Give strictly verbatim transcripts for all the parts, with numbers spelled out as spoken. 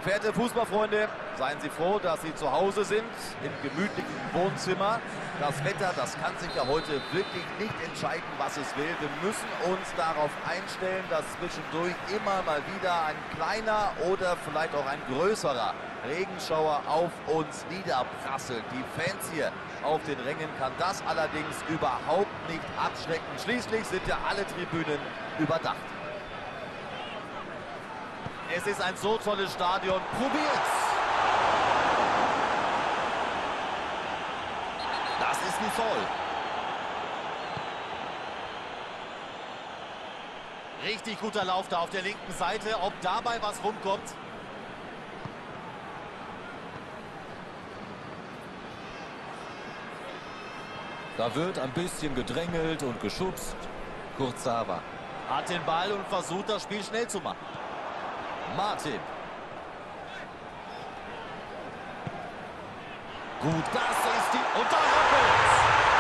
Verehrte Fußballfreunde, seien Sie froh, dass Sie zu Hause sind, im gemütlichen Wohnzimmer. Das Wetter, das kann sich ja heute wirklich nicht entscheiden, was es will. Wir müssen uns darauf einstellen, dass zwischendurch immer mal wieder ein kleiner oder vielleicht auch ein größerer Regenschauer auf uns niederprasselt. Die Fans hier auf den Rängen kann das allerdings überhaupt nicht abschrecken. Schließlich sind ja alle Tribünen überdacht. Es ist ein so tolles Stadion. Probiert's! Das ist ein Foul. Richtig guter Lauf da auf der linken Seite. Ob dabei was rumkommt? Da wird ein bisschen gedrängelt und geschubst. Kurzawa Hat den Ball und versucht, das Spiel schnell zu machen. Martin. Gut, das ist die... Und da ruckelt's!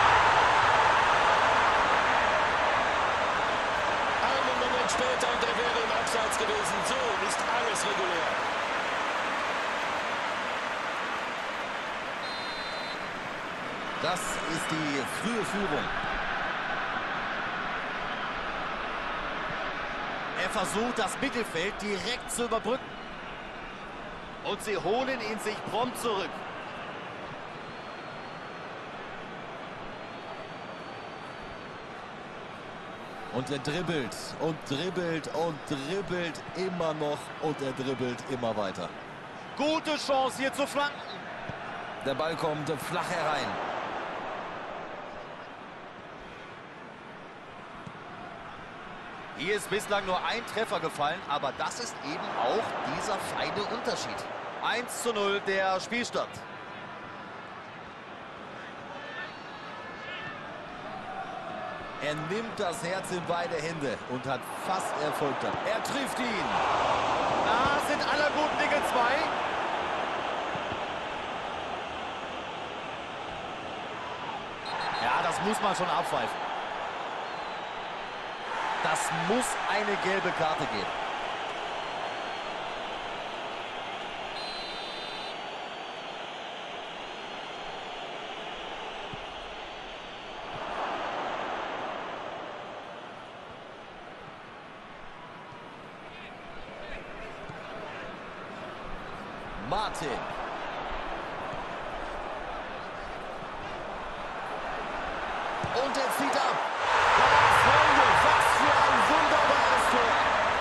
Einen Moment später und er wäre im Abseits gewesen. So ist alles regulär. Das ist die frühe Führung. Er versucht, das Mittelfeld direkt zu überbrücken. Und sie holen ihn sich prompt zurück. Und er dribbelt und dribbelt und dribbelt immer noch und er dribbelt immer weiter. Gute Chance hier zu flanken. Der Ball kommt flach herein. Hier ist bislang nur ein Treffer gefallen, aber das ist eben auch dieser feine Unterschied. eins zu null der Spielstand. Er nimmt das Herz in beide Hände und hat fast Erfolg damit. Er trifft ihn. Da sind aller guten Dinge zwei. Ja, das muss man schon abpfeifen. Das muss eine gelbe Karte geben. Martin. Und er zieht ab. Freunde, was für ein wunderbares Tor.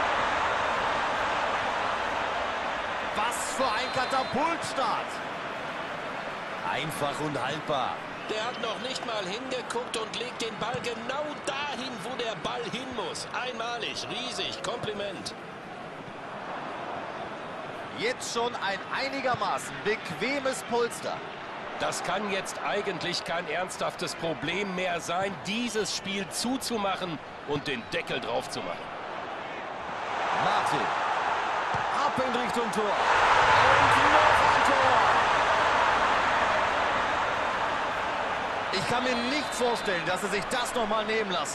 Was für ein Katapultstart. Einfach und haltbar. Der hat noch nicht mal hingeguckt und legt den Ball genau dahin, wo der Ball hin muss. Einmalig, riesig, Kompliment. Jetzt schon ein einigermaßen bequemes Polster. Das kann jetzt eigentlich kein ernsthaftes Problem mehr sein, dieses Spiel zuzumachen und den Deckel drauf zu machen. Martin. Ab in Richtung Tor. Und noch ein Tor. Ich kann mir nicht vorstellen, dass sie sich das noch mal nehmen lassen.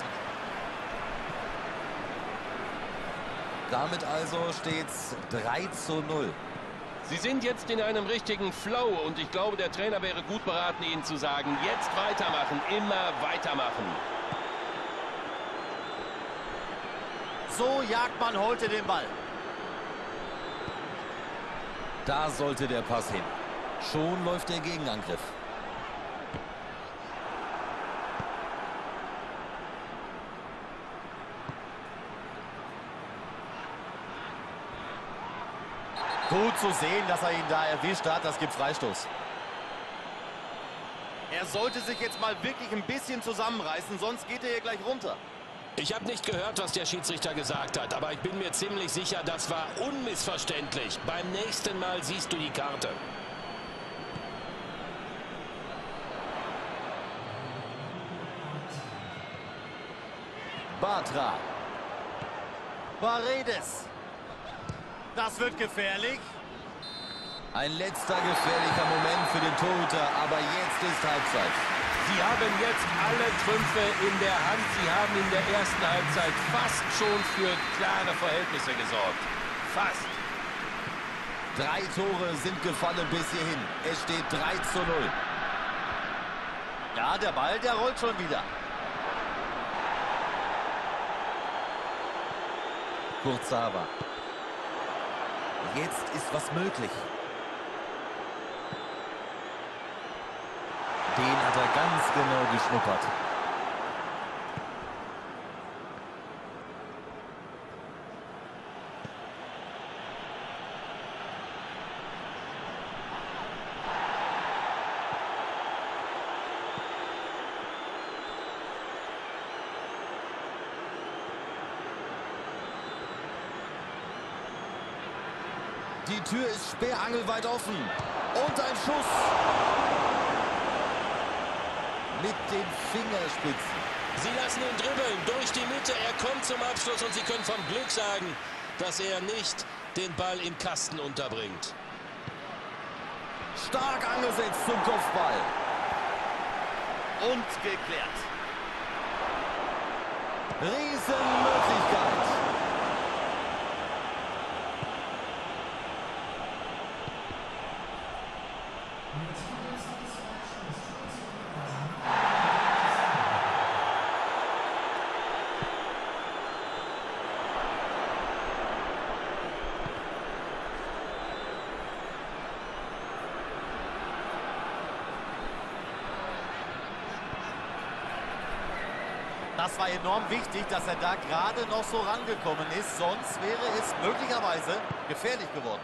Damit also steht's drei zu null. Sie sind jetzt in einem richtigen Flow und ich glaube, der Trainer wäre gut beraten, Ihnen zu sagen, jetzt weitermachen, immer weitermachen. So jagt man heute den Ball. Da sollte der Pass hin. Schon läuft der Gegenangriff. Gut zu sehen, dass er ihn da erwischt hat. Das gibt Freistoß. Er sollte sich jetzt mal wirklich ein bisschen zusammenreißen, sonst geht er hier gleich runter. Ich habe nicht gehört, was der Schiedsrichter gesagt hat, aber ich bin mir ziemlich sicher, das war unmissverständlich. Beim nächsten Mal siehst du die Karte. Bartra. Paredes. Das wird gefährlich. Ein letzter gefährlicher Moment für den Torhüter, aber jetzt ist Halbzeit. Sie haben jetzt alle Trümpfe in der Hand. Sie haben in der ersten Halbzeit fast schon für klare Verhältnisse gesorgt. Fast. Drei Tore sind gefallen bis hierhin. Es steht drei zu null. Ja, der Ball, der rollt schon wieder. Kurzawa. Jetzt ist was möglich. Den hat er ganz genau geschnuppert. Die Tür ist sperrangelweit offen. Und ein Schuss. Mit den Fingerspitzen. Sie lassen ihn dribbeln durch die Mitte. Er kommt zum Abschluss und Sie können vom Glück sagen, dass er nicht den Ball im Kasten unterbringt. Stark angesetzt zum Kopfball. Und geklärt. Riesenmöglichkeit. Das war enorm wichtig, dass er da gerade noch so rangekommen ist. Sonst wäre es möglicherweise gefährlich geworden.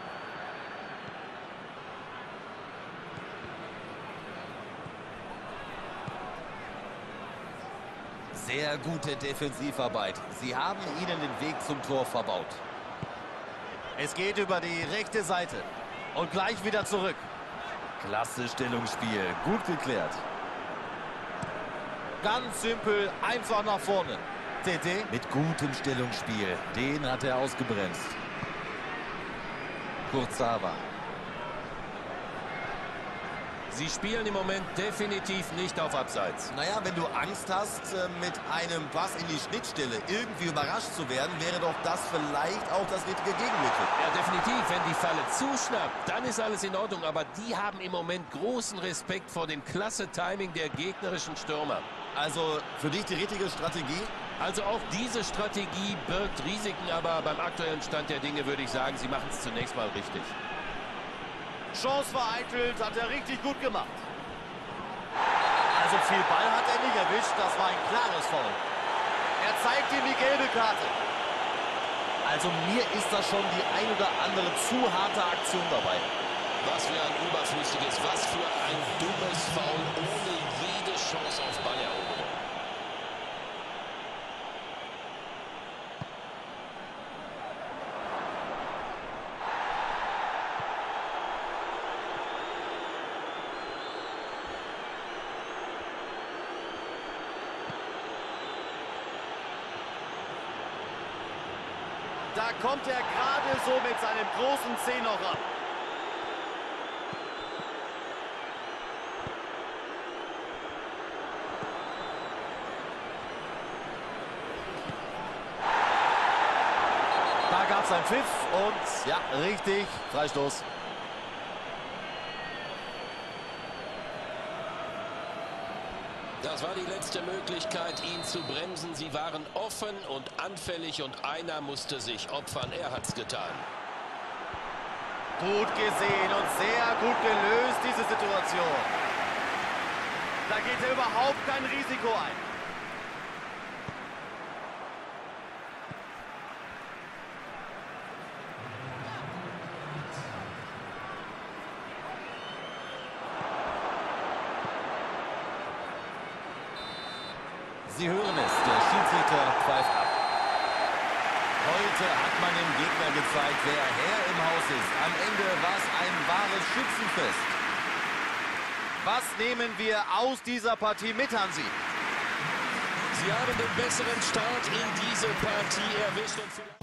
Sehr gute Defensivarbeit. Sie haben ihnen den Weg zum Tor verbaut. Es geht über die rechte Seite. Und gleich wieder zurück. Klasse Stellungsspiel. Gut geklärt. Ganz simpel, einfach nach vorne. T T. Mit gutem Stellungsspiel. Den hat er ausgebremst. Kurzawa. Sie spielen im Moment definitiv nicht auf Abseits. Naja, wenn du Angst hast, mit einem Pass in die Schnittstelle irgendwie überrascht zu werden, wäre doch das vielleicht auch das richtige Gegenmittel. Ja, definitiv. Wenn die Falle zuschnappt, dann ist alles in Ordnung. Aber die haben im Moment großen Respekt vor dem klasse Timing der gegnerischen Stürmer. Also für dich die richtige Strategie? Also auch diese Strategie birgt Risiken, aber beim aktuellen Stand der Dinge würde ich sagen, sie machen es zunächst mal richtig. Chance vereitelt, hat er richtig gut gemacht. Also viel Ball hat er nicht erwischt, das war ein klares Foul. Er zeigt ihm die gelbe Karte. Also mir ist da schon die ein oder andere zu harte Aktion dabei. Was für ein überflüssiges, was für ein dummes Foul ohne jede Chance auf Balleroberung. Da kommt er gerade so mit seinem großen Zeh noch ran. Da gab es einen Pfiff und ja, richtig, Freistoß. Das war die letzte Möglichkeit, ihn zu bremsen. Sie waren offen und anfällig und einer musste sich opfern. Er hat's getan. Gut gesehen und sehr gut gelöst, diese Situation. Da geht er überhaupt kein Risiko ein. Sie hören es, der Schiedsrichter pfeift ab. Heute hat man dem Gegner gezeigt, wer Herr im Haus ist. Am Ende war es ein wahres Schützenfest. Was nehmen wir aus dieser Partie mit, Hansi? Sie haben den besseren Start in diese Partie erwischt und